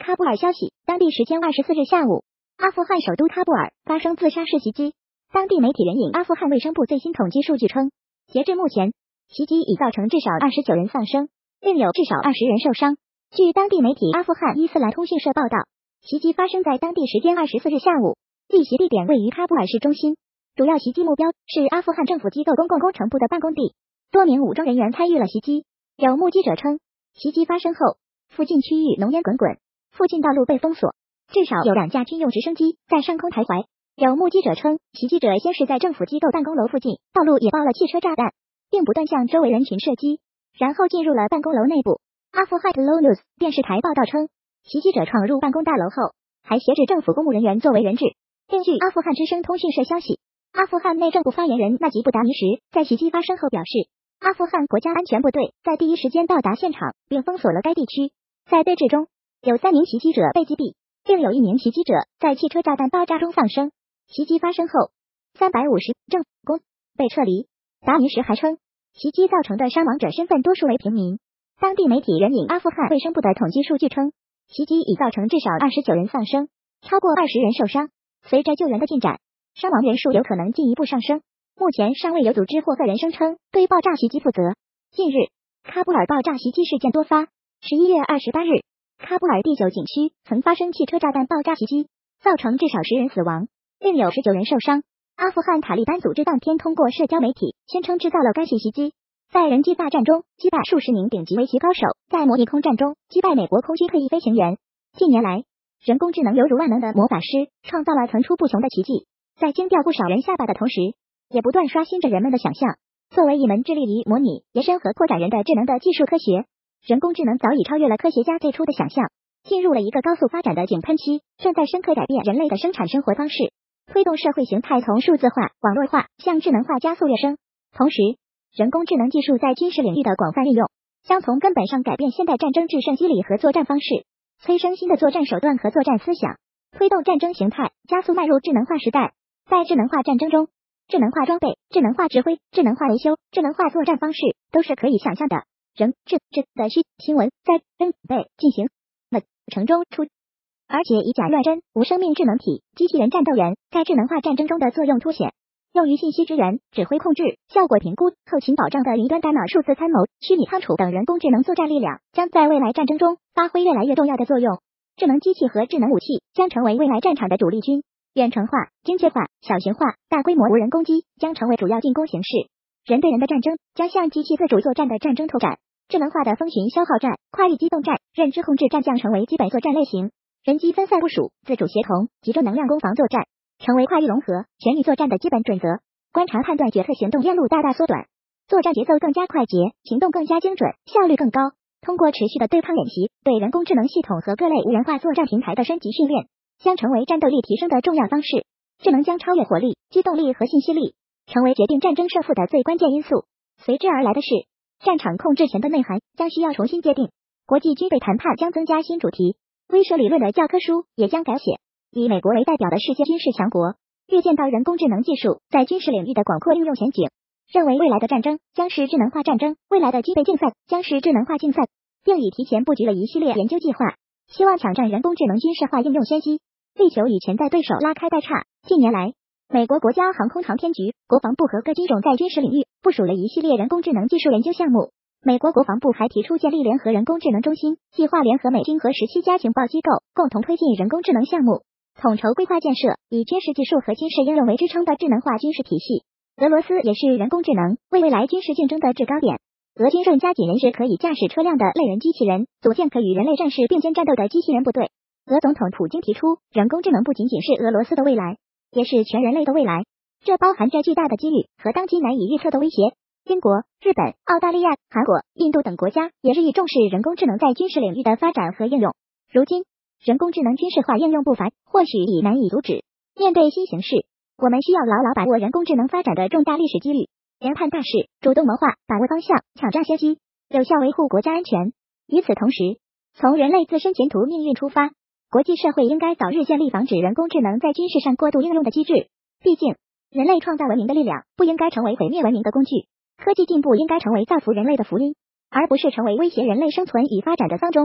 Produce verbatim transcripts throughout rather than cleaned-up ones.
喀布尔消息，当地时间二十四日下午，阿富汗首都喀布尔发生自杀式袭击。当地媒体援引阿富汗卫生部最新统计数据称，截至目前，袭击已造成至少二十九人丧生，另有至少二十人受伤。据当地媒体阿富汗伊斯兰通讯社报道，袭击发生在当地时间二十四日下午，遇袭地点位于喀布尔市中心，主要袭击目标是阿富汗政府机构公共工程部的办公地，多名武装人员参与了袭击。有目击者称，袭击发生后，附近区域浓烟滚滚，附近道路被封锁，至少有两架军用直升机在上空徘徊。有目击者称，袭击者先是在政府机构办公楼附近道路引爆了汽车炸弹，并不断向周围人群射击，然后进入了办公楼内部。阿富汗 Low News 电视台报道称，袭击者闯入办公大楼后，还挟持政府公务人员作为人质。另据阿富汗之声通讯社消息，阿富汗内政部发言人纳吉布达尼什在袭击发生后表示，阿富汗国家安全部队在第一时间到达现场，并封锁了该地区。在对峙中，有三名袭击者被击毙，另有一名袭击者在汽车炸弹爆炸中丧生。袭击发生后，三百五十政府工被撤离。达尼什还称，袭击造成的伤亡者身份多数为平民。当地媒体援引阿富汗卫生部的统计数据称，袭击已造成至少二十九人丧生，超过二十人受伤。随着救援的进展，伤亡人数有可能进一步上升。目前尚未有组织或个人声称对爆炸袭击负责。近日，喀布尔爆炸袭击事件多发。十一月二十八日，喀布尔第九景区曾发生汽车炸弹爆炸袭击，造成至少十人死亡，另有十九人受伤。阿富汗塔利班组织当天通过社交媒体宣称制造了该起袭击，在人机大战中击败数十名顶级围棋高手，在模拟空战中击败美国空军退役飞行员。近年来，人工智能犹如万能的魔法师，创造了层出不穷的奇迹，在惊掉不少人下巴的同时，也不断刷新着人们的想象。作为一门致力于模拟、延伸和扩展人的智能的技术科学，人工智能早已超越了科学家最初的想象，进入了一个高速发展的井喷期，正在深刻改变人类的生产生活方式，推动社会形态从数字化、网络化向智能化加速跃升。同时，人工智能技术在军事领域的广泛应用，将从根本上改变现代战争制胜机理和作战方式，催生新的作战手段和作战思想，推动战争形态加速迈入智能化时代。在智能化战争中，智能化装备、智能化指挥、智能化维修、智能化作战方式都是可以想象的。人智智的需新闻在真备进行的程中出，而且以假乱真、无生命智能体、机器人战斗员在智能化战争中的作用凸显。用于信息支援、指挥控制、效果评估、后勤保障的云端大脑、数字参谋、虚拟仓储等人工智能作战力量，将在未来战争中发挥越来越重要的作用。智能机器和智能武器将成为未来战场的主力军。远程化、精确化、小型化、大规模无人攻击将成为主要进攻形式。人对人的战争将向机器自主作战的战争拓展。智能化的蜂群消耗战、跨域机动战、认知控制战将成为基本作战类型。人机分散部署、自主协同、集中能量攻防作战成为跨域融合、全域作战的基本准则。观察判断决策行动链路大大缩短，作战节奏更加快捷，行动更加精准，效率更高。通过持续的对抗演习，对人工智能系统和各类无人化作战平台的升级训练，将成为战斗力提升的重要方式。智能将超越火力、机动力和信息力，成为决定战争胜负的最关键因素。随之而来的是，战场控制权的内涵将需要重新界定。国际军备谈判将增加新主题，威慑理论的教科书也将改写。以美国为代表的世界军事强国，预见到人工智能技术在军事领域的广阔应用前景，认为未来的战争将是智能化战争，未来的军备竞赛将是智能化竞赛，并已提前布局了一系列研究计划，希望抢占人工智能军事化应用先机，力求与潜在对手拉开代差。近年来，美国国家航空航天局、国防部和各军种在军事领域部署了一系列人工智能技术研究项目。美国国防部还提出建立联合人工智能中心，计划联合美军和十七家情报机构，共同推进人工智能项目，统筹规划建设以军事技术和军事应用为支撑的智能化军事体系。俄罗斯也是人工智能为未来军事竞争的制高点。俄军正加紧人士可以驾驶车辆的类人机器人，组建可与人类战士并肩战斗的机器人部队。俄总统普京提出，人工智能不仅仅是俄罗斯的未来，也是全人类的未来，这包含着巨大的机遇和当今难以预测的威胁。英国、日本、澳大利亚、韩国、印度等国家也日益重视人工智能在军事领域的发展和应用。如今，人工智能军事化应用步伐或许已难以阻止。面对新形势，我们需要牢牢把握人工智能发展的重大历史机遇，研判大势，主动谋划，把握方向，抢占先机，有效维护国家安全。与此同时，从人类自身前途命运出发，国际社会应该早日建立防止人工智能在军事上过度应用的机制。毕竟，人类创造文明的力量不应该成为毁灭文明的工具，科技进步应该成为造福人类的福音，而不是成为威胁人类生存与发展的丧钟。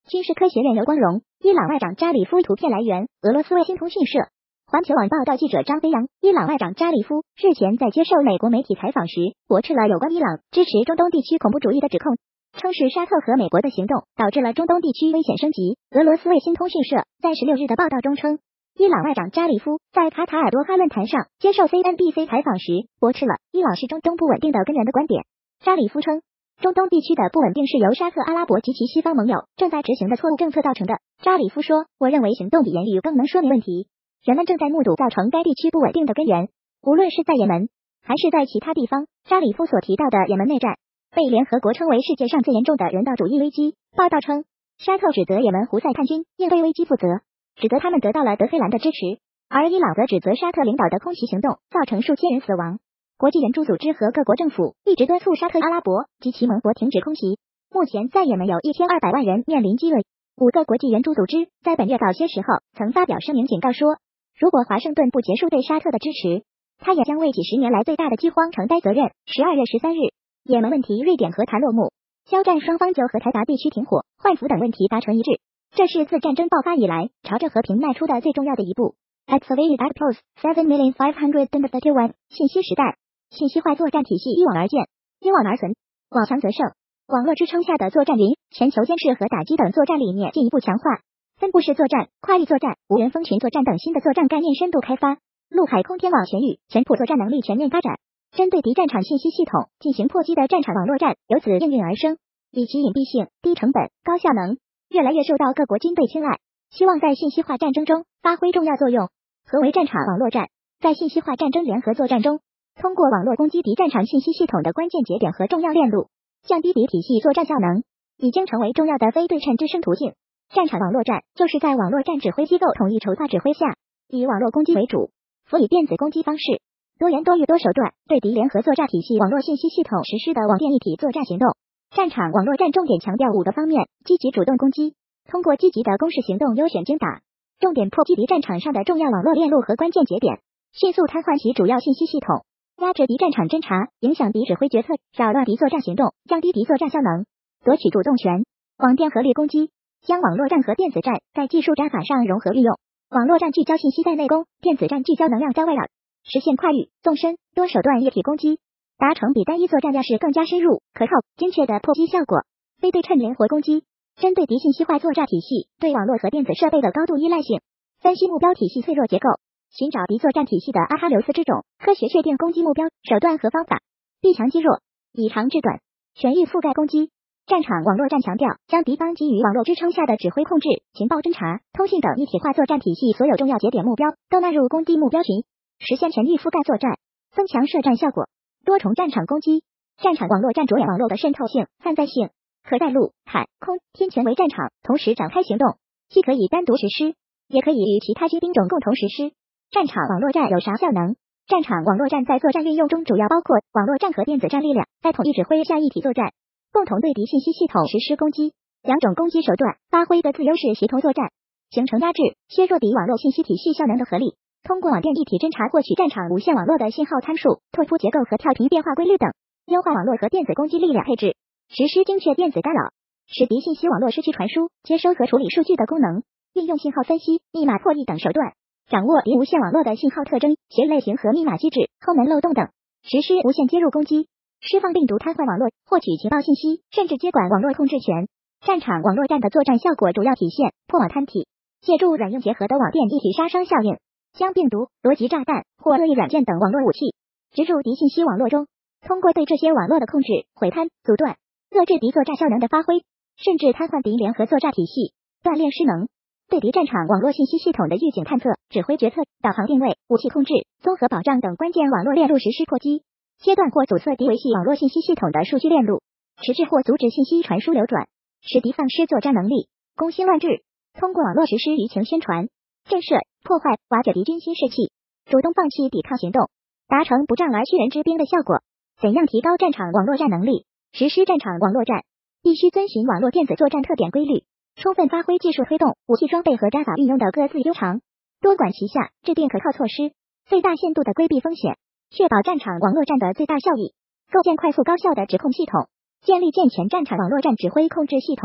军事科学院刘光荣，伊朗外长扎里夫图片来源俄罗斯卫星通讯社。环球网报道记者张飞扬，伊朗外长扎里夫日前在接受美国媒体采访时，驳斥了有关伊朗支持中东地区恐怖主义的指控，称是沙特和美国的行动导致了中东地区危险升级。俄罗斯卫星通讯社在十六日的报道中称，伊朗外长扎里夫在卡塔尔多哈论坛上接受 C N B C 采访时，驳斥了伊朗是中东不稳定的根源的观点。扎里夫称，中东地区的不稳定是由沙特阿拉伯及其西方盟友正在执行的错误政策造成的。扎里夫说，我认为行动比言语更能说明问题。人们正在目睹造成该地区不稳定的根源，无论是在也门还是在其他地方。扎里夫所提到的也门内战被联合国称为世界上最严重的人道主义危机。报道称，沙特指责也门胡塞叛军应对危机负责，指责他们得到了德黑兰的支持，而伊朗则指责沙特领导的空袭行动造成数千人死亡。国际援助组织和各国政府一直敦促沙特阿拉伯及其盟国停止空袭。目前在也门有一千二百万人面临饥饿。五个国际援助组织在本月早些时候曾发表声明警告说，如果华盛顿不结束对沙特的支持，他也将为几十年来最大的饥荒承担责任。十二月十三日，也门问题瑞典和谈落幕，交战双方就和台达地区停火、换俘等问题达成一致，这是自战争爆发以来朝着和平迈出的最重要的一步。Activated at post seven million five hundred thirty-one 信息时代，信息化作战体系一网而见，因网而存，网强则胜。网络支撑下的作战云、全球监视和打击等作战理念进一步强化，分布式作战、跨域作战、无人蜂群作战等新的作战概念深度开发，陆海空天网全域全普作战能力全面发展，针对敌战场信息系统进行破击的战场网络战由此应运而生，以其隐蔽性、低成本、高效能，越来越受到各国军队青睐，希望在信息化战争中发挥重要作用。何为战场网络战？在信息化战争联合作战中，通过网络攻击敌战场信息系统的关键节点和重要链路，降低敌体系作战效能，已经成为重要的非对称支撑途径。战场网络战就是在网络战指挥机构统一筹划指挥下，以网络攻击为主，辅以电子攻击方式，多元多域多手段对敌联合作战体系网络信息系统实施的网电一体作战行动。战场网络战重点强调五个方面：积极主动攻击，通过积极的攻势行动优选精打，重点破击敌战场上的重要网络链路和关键节点，迅速瘫痪其主要信息系统，压制敌战场侦察，影响敌指挥决策，扰乱敌作战行动，降低敌作战效能，夺取主动权。网电合力攻击，将网络战和电子战在技术战法上融合运用。网络战聚焦信息在内攻，电子战聚焦能量在外扰，实现跨域、纵深、多手段一体攻击，达成比单一作战架势更加深入、可靠、精确的破击效果。非对称灵活攻击，针对敌信息化作战体系对网络和电子设备的高度依赖性，分析目标体系脆弱结构，寻找敌作战体系的阿哈琉斯之踵，科学确定攻击目标、手段和方法，避强击弱，以长制短，全域覆盖攻击。战场网络战强调将敌方基于网络支撑下的指挥控制、情报侦察、通信等一体化作战体系所有重要节点目标都纳入攻击目标群，实现全域覆盖作战，增强射战效果。多重战场攻击，战场网络战着眼网络的渗透性、泛在性，可在陆、海、空、天全为战场同时展开行动，既可以单独实施，也可以与其他军兵种共同实施。战场网络战有啥效能？战场网络战在作战运用中主要包括网络战和电子战力量在统一指挥下一体作战，共同对敌信息系统实施攻击，两种攻击手段发挥各自优势协同作战，形成压制、削弱敌网络信息体系效能的合力。通过网电一体侦察获取战场无线网络的信号参数、拓扑结构和跳频变化规律等，优化网络和电子攻击力量配置，实施精确电子干扰，使敌信息网络失去传输、接收和处理数据的功能，运用信号分析、密码破译等手段，掌握敌无线网络的信号特征、协类型和密码机制、后门漏洞等，实施无线接入攻击，释放病毒瘫痪网络，获取情报信息，甚至接管网络控制权。战场网络战的作战效果主要体现破网摊体，借助软硬结合的网电一体杀伤效应，将病毒、逻辑炸弹或恶意软件等网络武器植入敌信息网络中，通过对这些网络的控制、毁瘫、阻断，遏制敌作战效能的发挥，甚至瘫痪敌联合作战体系，锻炼失能。对敌战场网络信息系统的预警探测、指挥决策、导航定位、武器控制、综合保障等关键网络链路实施破击，切断或阻塞敌维系网络信息系统的数据链路，迟滞或阻止信息传输流转，使敌丧失作战能力，攻心乱智。通过网络实施舆情宣传、震慑、破坏、瓦解敌军心士气，主动放弃抵抗行动，达成不战而屈人之兵的效果。怎样提高战场网络战能力？实施战场网络战，必须遵循网络电子作战特点规律，充分发挥技术推动、武器装备和战法运用的各自优长，多管齐下，制定可靠措施，最大限度的规避风险，确保战场网络战的最大效益。构建快速高效的指控系统，建立健全战场网络战指挥控制系统，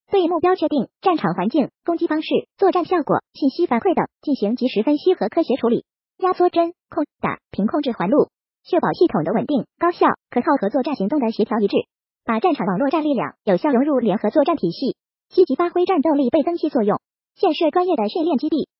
对目标确定、战场环境、攻击方式、作战效果、信息反馈等进行及时分析和科学处理，压缩针、控打、平控制环路，确保系统的稳定、高效、可靠合作战行动的协调一致，把战场网络战力量有效融入联合作战体系，积极发挥战斗力倍增器作用。建设专业的训练基地，